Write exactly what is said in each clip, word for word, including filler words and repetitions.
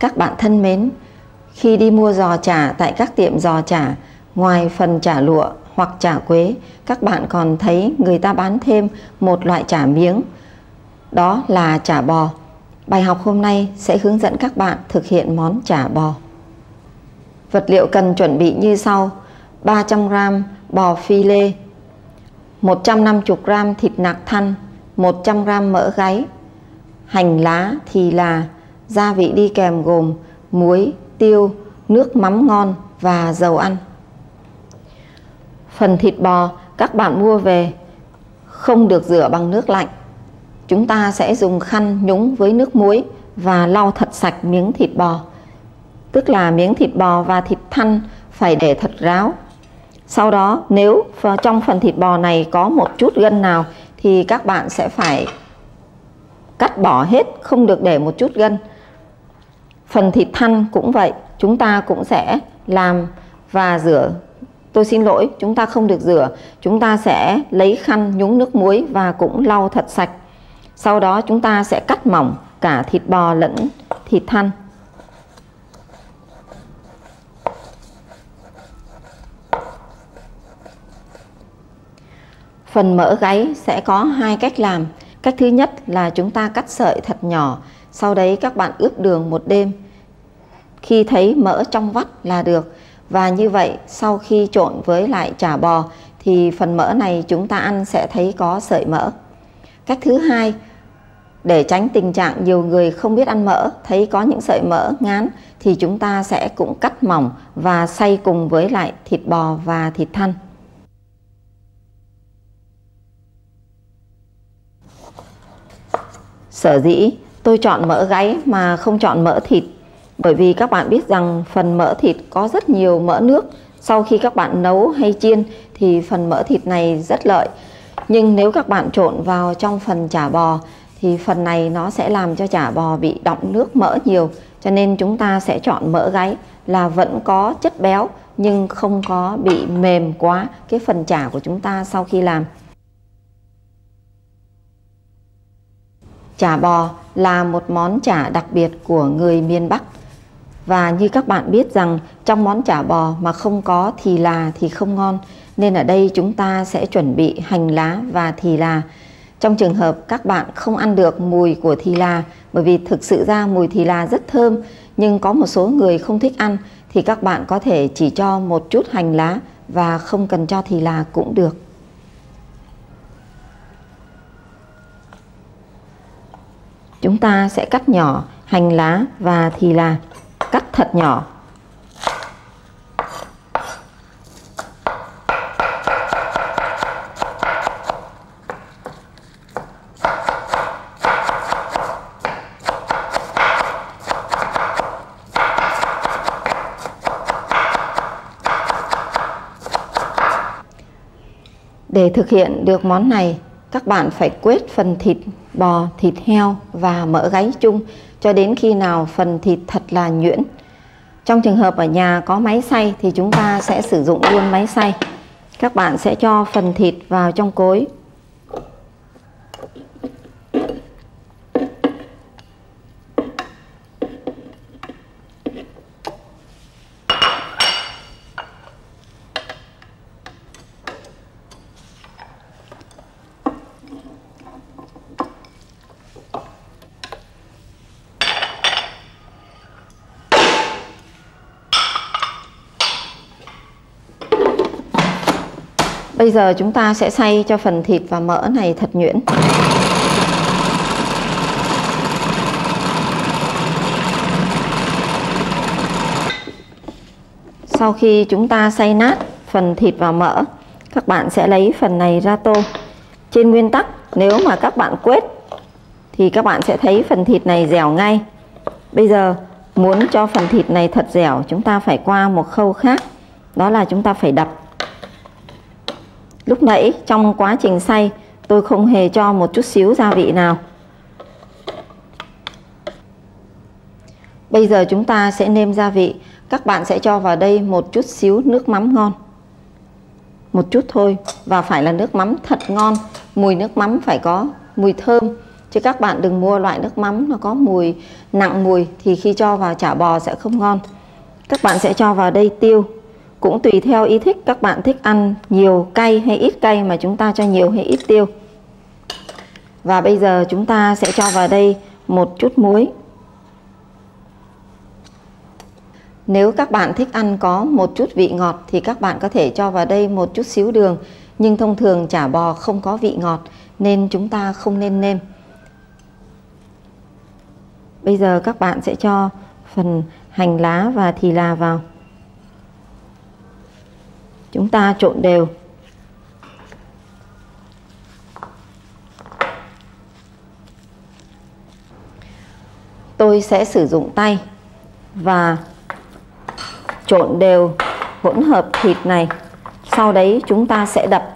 Các bạn thân mến, khi đi mua giò chả tại các tiệm giò chả, ngoài phần chả lụa hoặc chả quế, các bạn còn thấy người ta bán thêm một loại chả miếng, đó là chả bò. Bài học hôm nay sẽ hướng dẫn các bạn thực hiện món chả bò. Vật liệu cần chuẩn bị như sau: ba trăm gam bò phi lê, một trăm năm mươi gam thịt nạc thăn, một trăm gam mỡ gáy, hành lá, thì là, gia vị đi kèm gồm muối, tiêu, nước mắm ngon và dầu ăn. Phần thịt bò các bạn mua về không được rửa bằng nước lạnh. Chúng ta sẽ dùng khăn nhúng với nước muối và lau thật sạch miếng thịt bò. Tức là miếng thịt bò và thịt thăn phải để thật ráo. Sau đó nếu trong phần thịt bò này có một chút gân nào thì các bạn sẽ phải cắt bỏ hết, không được để một chút gân. Phần thịt thăn cũng vậy, chúng ta cũng sẽ làm và rửa. Tôi xin lỗi, chúng ta không được rửa. Chúng ta sẽ lấy khăn nhúng nước muối và cũng lau thật sạch. Sau đó chúng ta sẽ cắt mỏng cả thịt bò lẫn thịt thăn. Phần mỡ gáy sẽ có hai cách làm. Cách thứ nhất là chúng ta cắt sợi thật nhỏ, sau đấy các bạn ướp đường một đêm. Khi thấy mỡ trong vắt là được. Và như vậy sau khi trộn với lại chả bò thì phần mỡ này chúng ta ăn sẽ thấy có sợi mỡ. Cách thứ hai, để tránh tình trạng nhiều người không biết ăn mỡ, thấy có những sợi mỡ ngán, thì chúng ta sẽ cũng cắt mỏng và xay cùng với lại thịt bò và thịt thăn. Sở dĩ tôi chọn mỡ gáy mà không chọn mỡ thịt, bởi vì các bạn biết rằng phần mỡ thịt có rất nhiều mỡ nước. Sau khi các bạn nấu hay chiên thì phần mỡ thịt này rất lợi. Nhưng nếu các bạn trộn vào trong phần chả bò thì phần này nó sẽ làm cho chả bò bị đọng nước mỡ nhiều. Cho nên chúng ta sẽ chọn mỡ gáy là vẫn có chất béo nhưng không có bị mềm quá cái phần chả của chúng ta sau khi làm. Chả bò là một món chả đặc biệt của người miền Bắc. Và như các bạn biết rằng trong món chả bò mà không có thì là thì không ngon. Nên ở đây chúng ta sẽ chuẩn bị hành lá và thì là. Trong trường hợp các bạn không ăn được mùi của thì là, bởi vì thực sự ra mùi thì là rất thơm, nhưng có một số người không thích ăn, thì các bạn có thể chỉ cho một chút hành lá và không cần cho thì là cũng được. Chúng ta sẽ cắt nhỏ hành lá và thì là, cắt thật nhỏ. Để thực hiện được món này, các bạn phải quết phần thịt bò, thịt heo và mỡ gáy chung cho đến khi nào phần thịt thật là nhuyễn. Trong trường hợp ở nhà có máy xay thì chúng ta sẽ sử dụng luôn máy xay. Các bạn sẽ cho phần thịt vào trong cối. Bây giờ chúng ta sẽ xay cho phần thịt và mỡ này thật nhuyễn. Sau khi chúng ta xay nát phần thịt và mỡ, các bạn sẽ lấy phần này ra tô. Trên nguyên tắc, nếu mà các bạn quết thì các bạn sẽ thấy phần thịt này dẻo ngay. Bây giờ muốn cho phần thịt này thật dẻo, chúng ta phải qua một khâu khác, đó là chúng ta phải đập. Lúc nãy trong quá trình xay tôi không hề cho một chút xíu gia vị nào. Bây giờ chúng ta sẽ nêm gia vị. Các bạn sẽ cho vào đây một chút xíu nước mắm ngon. Một chút thôi, và phải là nước mắm thật ngon. Mùi nước mắm phải có mùi thơm, chứ các bạn đừng mua loại nước mắm nó có mùi nặng mùi, thì khi cho vào chả bò sẽ không ngon. Các bạn sẽ cho vào đây tiêu, cũng tùy theo ý thích, các bạn thích ăn nhiều cay hay ít cay mà chúng ta cho nhiều hay ít tiêu. Và bây giờ chúng ta sẽ cho vào đây một chút muối. Nếu các bạn thích ăn có một chút vị ngọt thì các bạn có thể cho vào đây một chút xíu đường, nhưng thông thường chả bò không có vị ngọt nên chúng ta không nên nêm. Bây giờ các bạn sẽ cho phần hành lá và thì là vào. Chúng ta trộn đều. Tôi sẽ sử dụng tay và trộn đều hỗn hợp thịt này. Sau đấy chúng ta sẽ đập.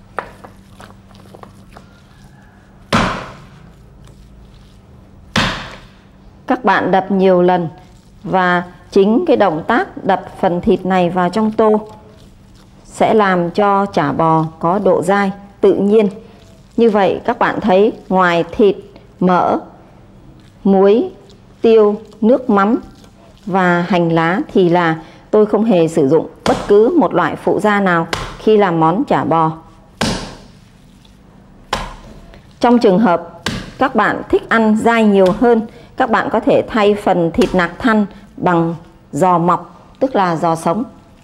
Các bạn đập nhiều lần và chính cái động tác đập phần thịt này vào trong tô sẽ làm cho chả bò có độ dai tự nhiên. Như vậy các bạn thấy ngoài thịt, mỡ, muối, tiêu, nước mắm và hành lá thì là tôi không hề sử dụng bất cứ một loại phụ gia nào khi làm món chả bò. Trong trường hợp các bạn thích ăn dai nhiều hơn, các bạn có thể thay phần thịt nạc thăn bằng giò mọc, tức là giò sống.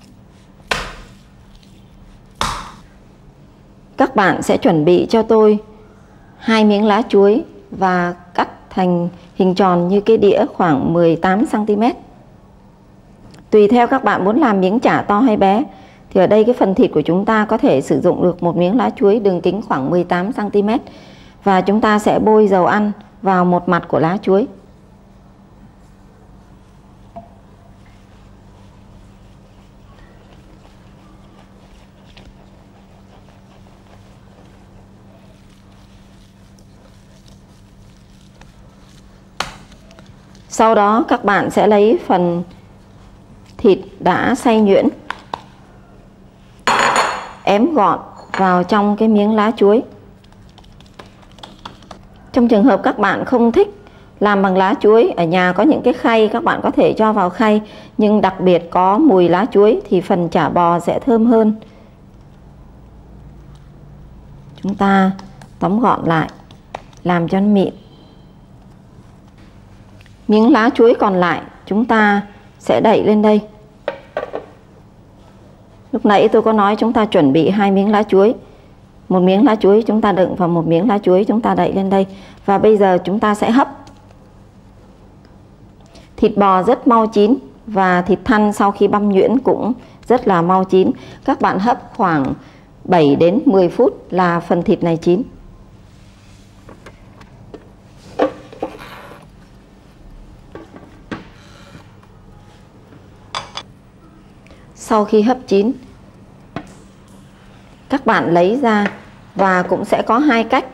Các bạn sẽ chuẩn bị cho tôi hai miếng lá chuối và cắt thành hình tròn như cái đĩa khoảng mười tám xăng ti mét. Tùy theo các bạn muốn làm miếng chả to hay bé, thì ở đây cái phần thịt của chúng ta có thể sử dụng được một miếng lá chuối đường kính khoảng mười tám xăng ti mét. Và chúng ta sẽ bôi dầu ăn vào một mặt của lá chuối. Sau đó các bạn sẽ lấy phần thịt đã xay nhuyễn, ém gọn vào trong cái miếng lá chuối. Trong trường hợp các bạn không thích làm bằng lá chuối, ở nhà có những cái khay các bạn có thể cho vào khay, nhưng đặc biệt có mùi lá chuối thì phần chả bò sẽ thơm hơn. Chúng ta tóm gọn lại, làm cho nó mịn. Miếng lá chuối còn lại chúng ta sẽ đậy lên đây. Lúc nãy tôi có nói chúng ta chuẩn bị hai miếng lá chuối. Một miếng lá chuối chúng ta đựng vào một miếng lá chuối, chúng ta đậy lên đây. Và bây giờ chúng ta sẽ hấp. Thịt bò rất mau chín và thịt thăn sau khi băm nhuyễn cũng rất là mau chín. Các bạn hấp khoảng bảy đến mười phút là phần thịt này chín. Sau khi hấp chín, các bạn lấy ra và cũng sẽ có hai cách.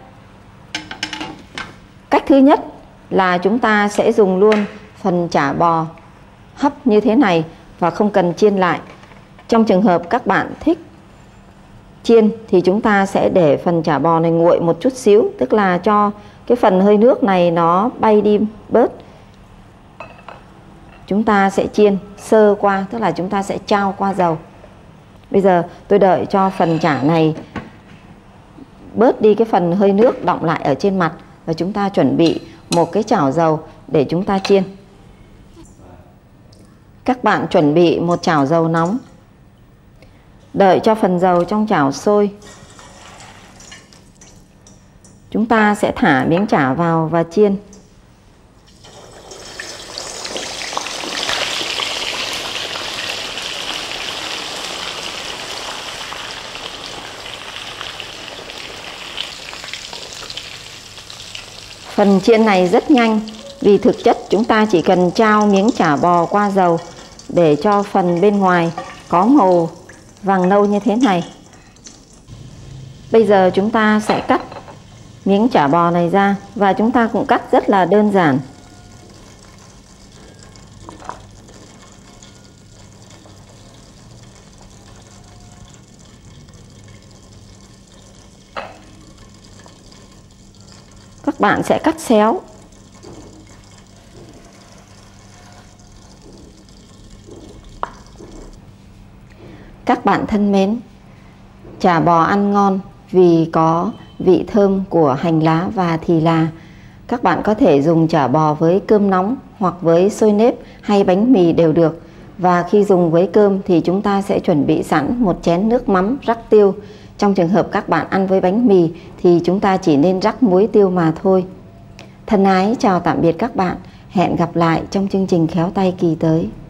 Cách thứ nhất là chúng ta sẽ dùng luôn phần chả bò hấp như thế này và không cần chiên lại. Trong trường hợp các bạn thích chiên thì chúng ta sẽ để phần chả bò này nguội một chút xíu, tức là cho cái phần hơi nước này nó bay đi bớt. Chúng ta sẽ chiên sơ qua, tức là chúng ta sẽ trao qua dầu. Bây giờ tôi đợi cho phần chả này bớt đi cái phần hơi nước đọng lại ở trên mặt, và chúng ta chuẩn bị một cái chảo dầu để chúng ta chiên. Các bạn chuẩn bị một chảo dầu nóng, đợi cho phần dầu trong chảo sôi. Chúng ta sẽ thả miếng chả vào và chiên. Phần chiên này rất nhanh, vì thực chất chúng ta chỉ cần trao miếng chả bò qua dầu để cho phần bên ngoài có màu vàng nâu như thế này. Bây giờ chúng ta sẽ cắt miếng chả bò này ra, và chúng ta cũng cắt rất là đơn giản. Các bạn sẽ cắt xéo. Các bạn thân mến, chả bò ăn ngon vì có vị thơm của hành lá và thì là. Các bạn có thể dùng chả bò với cơm nóng hoặc với xôi nếp hay bánh mì đều được. Và khi dùng với cơm thì chúng ta sẽ chuẩn bị sẵn một chén nước mắm rắc tiêu. Trong trường hợp các bạn ăn với bánh mì thì chúng ta chỉ nên rắc muối tiêu mà thôi. Thân ái chào tạm biệt các bạn. Hẹn gặp lại trong chương trình Khéo Tay kỳ tới.